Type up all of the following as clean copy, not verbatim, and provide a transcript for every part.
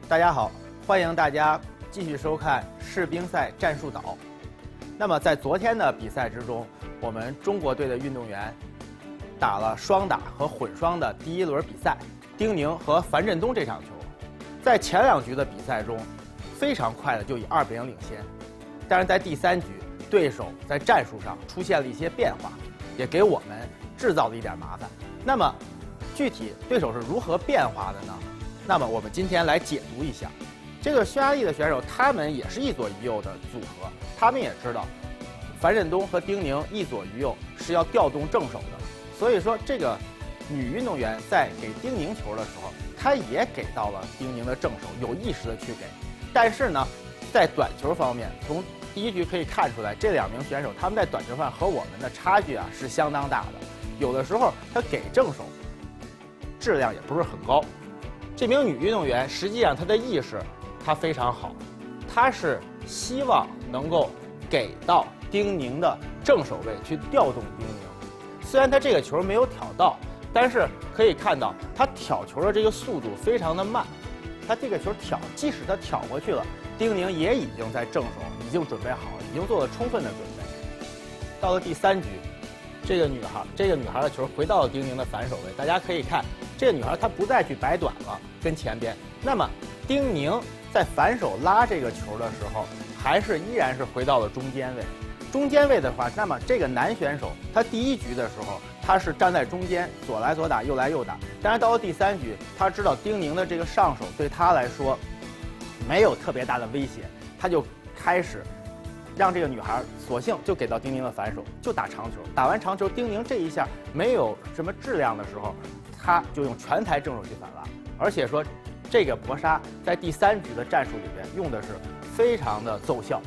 大家好，欢迎大家继续收看世乒赛战术岛。那么在昨天的比赛之中，我们中国队的运动员打了双打和混双的第一轮比赛，丁宁和樊振东这场球，在前2局的比赛中，非常快的就以2-0领先，但是在第3局，对手在战术上出现了一些变化，也给我们制造了一点麻烦。那么，具体对手是如何变化的呢？那么我们今天来解读一下。这个匈牙利的选手，他们也是一左一右的组合，他们也知道樊振东和丁宁一左一右是要调动正手的，所以说这个女运动员在给丁宁球的时候，她也给到了丁宁的正手，有意识的去给。但是呢，在短球方面，从第1局可以看出来，这2名选手他们在短球上和我们的差距是相当大的。有的时候他给正手，质量也不是很高。这名女运动员实际上她的意识她非常好，她是希望能够给到丁宁的正手位去调动丁宁。虽然她这个球没有挑到，但是可以看到她挑球的这个速度非常的慢。她这个球即使她挑过去了，丁宁也已经在正手已经准备好了，已经做了充分的准备。到了第3局，这个女孩的球回到了丁宁的反手位，大家可以看，这个女孩她不再去摆短了跟前边。那么丁宁在反手拉这个球的时候，依然是回到了中间位。中间位的话，那么这个男选手他第1局的时候，他是站在中间，左来左打，右来右打。但是到了第3局，他知道丁宁的这个上手对他来说没有特别大的威胁，他就开始让这个女孩索性就给到丁宁的反手，就打长球。打完长球，丁宁这一下没有什么质量的时候，他就用全台正手去反拉，而且说这个搏杀在第3局的战术里边用的是非常的奏效。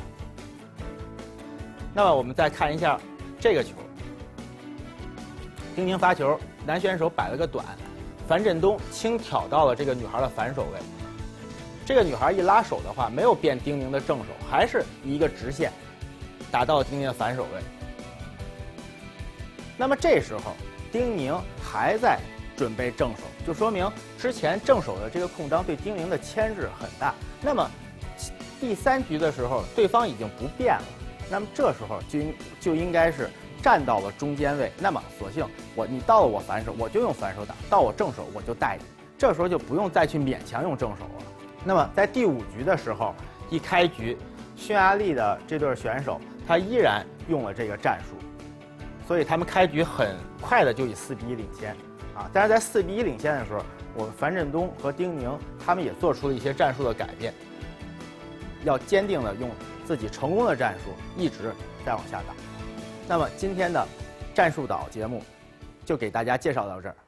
那么我们再看一下这个球，丁宁发球，男选手摆了个短，樊振东轻挑到了这个女孩的反手位。这个女孩一拉手的话，没有变丁宁的正手，还是一个直线打到丁宁的反手位。那么这时候丁宁还在准备正手，就说明之前正手的这个空张对丁宁的牵制很大。那么第3局的时候，对方已经不变了，那么这时候就应该是站到了中间位。那么索性你到了我反手，我就用反手打；到我正手，我就带你。这时候就不用再去勉强用正手了。那么在第5局的时候，一开局，匈牙利的这对选手他依然用了这个战术，所以他们开局很快的就以4-1领先啊。但是在4-1领先的时候，我们樊振东和丁宁他们也做出了一些战术的改变，要坚定的用自己成功的战术一直再往下打。那么今天的战术岛节目就给大家介绍到这儿。